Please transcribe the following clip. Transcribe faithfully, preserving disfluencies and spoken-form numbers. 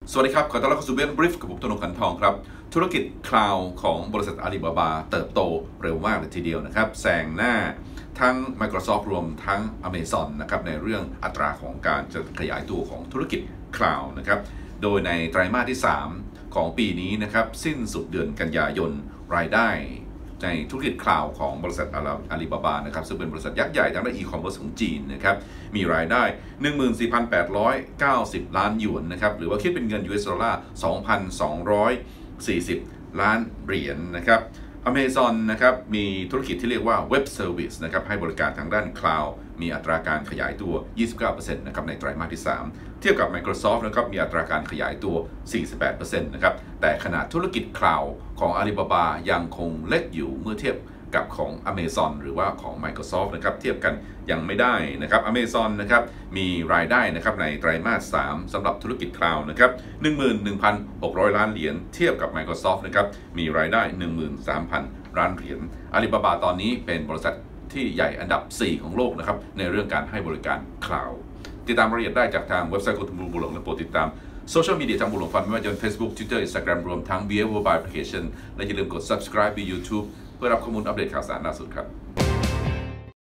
สวัสดีครับขอต้อนรับเข้าสู่เบนบริฟกับผมธนงขันทองครับธุรกิจคลาวด์ของบริษัทอาลีบาบาเติบโตเร็วมากเลยทีเดียวนะครับแซงหน้าทั้ง Microsoft รวมทั้ง Amazon นะครับในเรื่องอัตราของการจะขยายตัวของธุรกิจคลาวด์นะครับโดยในไตรมาสที่สามของปีนี้นะครับสิ้นสุดเดือนกันยายนรายได้ในธุรกิจคลาวด์ของบริษัทอาลีบาบานะครับซึ่งเป็นบริษัทยักษ์ใหญ่ทางด้านอีคอมเมิร์ซของจีนนะครับมีรายได้ หนึ่งหมื่นสี่พันแปดร้อยเก้าสิบ ล้านหยวนนะครับหรือว่าคิดเป็นเงิน ยู เอส ดอลลาร์ สองพันสองร้อยสี่สิบ ล้านเหรียญ นะครับ Amazon นะครับมีธุรกิจที่เรียกว่า Web Service นะครับให้บริการทางด้านคลาวด์มีอัตราการขยายตัว ยี่สิบเก้าเปอร์เซ็นต์ นะครับในไตรมาสที่สามเทียบกับ Microsoft นะครับมีอัตราการขยายตัว สี่สิบแปดเปอร์เซ็นต์ นะครับแต่ขนาดธุรกิจคลาวด์ของ Alibaba ยังคงเล็กอยู่เมื่อเทียบกับของ Amazon หรือว่าของ Microsoft นะครับเทียบกันยังไม่ได้นะครับ Amazon นะครับมีรายได้นะครับในไตรมาสสามสำหรับธุรกิจคลาวด์นะครับ หนึ่งหมื่นหนึ่งพันหกร้อย ล้านเหรียญเทียบกับ Microsoft นะครับมีรายได้ หนึ่งหมื่นสามพัน ล้านเหรียญ Alibaba ตอนนี้เป็นบริษัทที่ใหญ่อันดับสี่ของโลกนะครับในเรื่องการให้บริการคลาวด์ติดตามรายละเอียดได้จากทางเว็บไซต์ของบุหลงและโปรดติดตามโซเชียลมีเดียทางบุหลงฟันไม่ว่าจะเป็น Facebook Twitter Instagram รวมทั้ง บี เอฟ Mobile Application และอย่าลืมกด Subscribe ใน YouTube เพื่อรับข้อมูลอัปเดตข่าวสารล่าสุดครับ